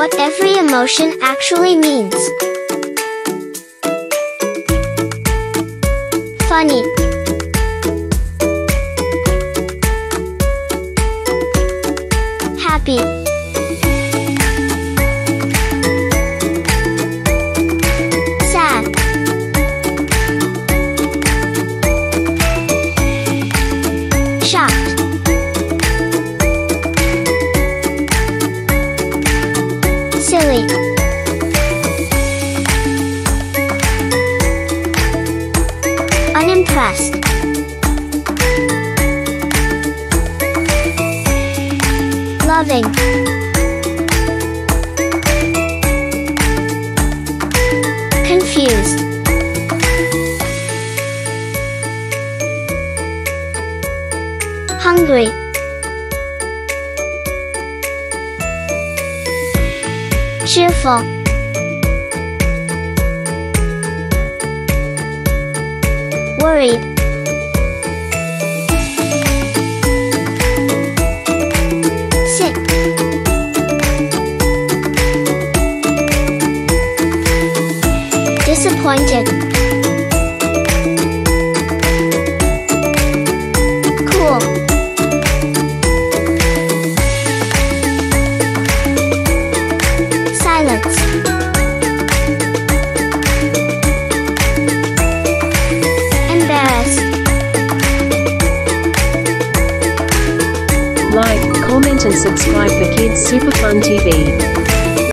what every emotion actually means. Funny. Happy. Sad. Shocked. Silly. Unimpressed. Loving. Confused. Hungry. Cheerful. Worried. Sick. Disappointed. Cool. Silence. Embarrassed. Like, comment and subscribe for Kids Super Fun TV.